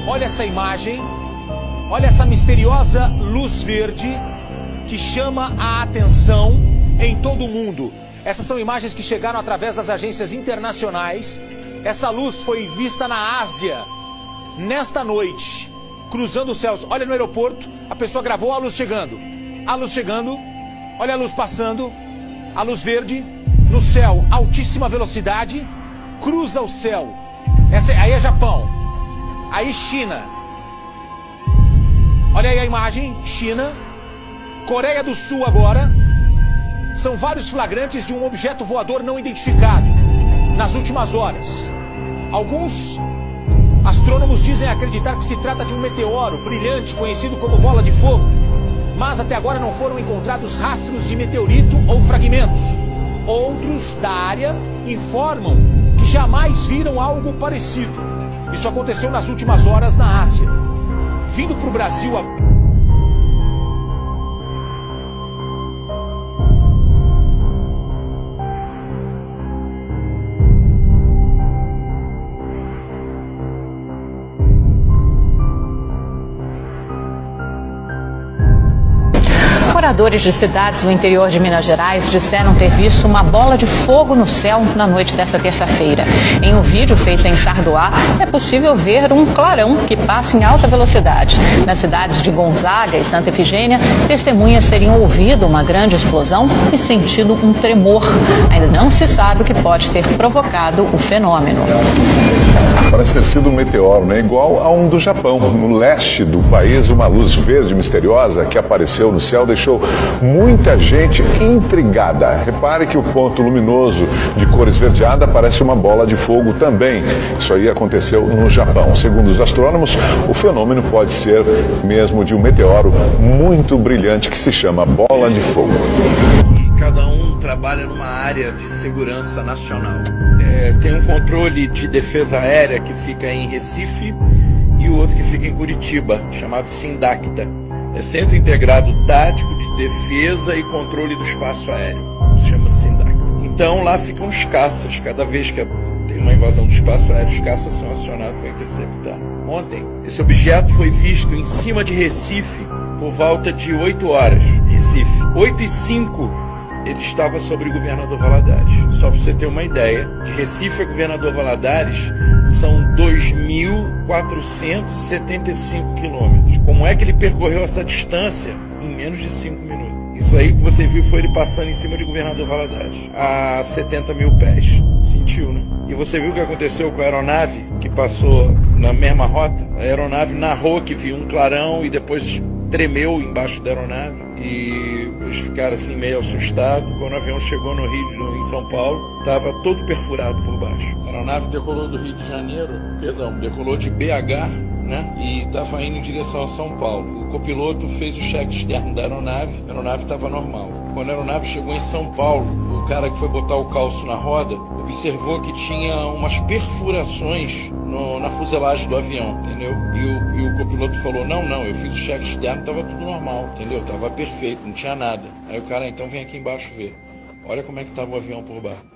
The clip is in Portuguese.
Olha essa imagem, olha essa misteriosa luz verde que chama a atenção em todo o mundo. Essas são imagens que chegaram através das agências internacionais. Essa luz foi vista na Ásia nesta noite, cruzando os céus. Olha no aeroporto, a pessoa gravou a luz chegando. A luz chegando, olha a luz passando, a luz verde, no céu, altíssima velocidade, cruza o céu. Aí é Japão, aí China. Olha aí a imagem, China, Coreia do Sul agora. São vários flagrantes de um objeto voador não identificado nas últimas horas. Alguns astrônomos dizem acreditar que se trata de um meteoro brilhante conhecido como bola de fogo, mas até agora não foram encontrados rastros de meteorito ou fragmentos. Outros da área informam que jamais viram algo parecido. Isso aconteceu nas últimas horas na Ásia. Vindo para o Brasil Moradores de cidades no interior de Minas Gerais disseram ter visto uma bola de fogo no céu na noite desta terça-feira. Em um vídeo feito em Sardoá, é possível ver um clarão que passa em alta velocidade. Nas cidades de Gonzaga e Santa Efigênia, testemunhas teriam ouvido uma grande explosão e sentido um tremor. Ainda não se sabe o que pode ter provocado o fenômeno. Parece ter sido um meteoro, né? Igual a um do Japão. No leste do país, uma luz verde misteriosa que apareceu no céu deixou muita gente intrigada. Repare que o ponto luminoso de cor esverdeada parece uma bola de fogo também. Isso aí aconteceu no Japão. Segundo os astrônomos, o fenômeno pode ser mesmo de um meteoro muito brilhante que se chama bola de fogo. Cada um trabalha numa área de segurança nacional. Tem um controle de defesa aérea que fica em Recife e o outro que fica em Curitiba, chamado SINDACTA. É Centro Integrado Tático de Defesa e Controle do Espaço Aéreo. Se chama SINDACTA. Então lá ficam os caças. Cada vez que tem uma invasão do espaço aéreo, os caças são acionados para interceptar. Ontem, esse objeto foi visto em cima de Recife por volta de 8 horas. Recife. 8h05. Ele estava sobre o Governador Valadares. Só para você ter uma ideia, de Recife a Governador Valadares são 2.475 quilômetros. Como é que ele percorreu essa distância em menos de 5 minutos? Isso aí que você viu foi ele passando em cima de Governador Valadares, a 70 mil pés. Sentiu, né? E você viu o que aconteceu com a aeronave que passou na mesma rota? A aeronave narrou que viu um clarão e depois tremeu embaixo da aeronave e eles ficaram assim meio assustados. Quando o avião chegou no Rio, em São Paulo, estava todo perfurado por baixo. A aeronave decolou do Rio de Janeiro, decolou de BH, né? E estava indo em direção a São Paulo. O copiloto fez o cheque externo da aeronave, a aeronave estava normal. Quando a aeronave chegou em São Paulo, o cara que foi botar o calço na roda observou que tinha umas perfurações na fuselagem do avião, entendeu? E o copiloto falou, não, eu fiz o cheque externo, estava tudo normal, entendeu? Estava perfeito, não tinha nada. Aí o cara, então vem aqui embaixo ver. Olha como é que estava o avião por baixo.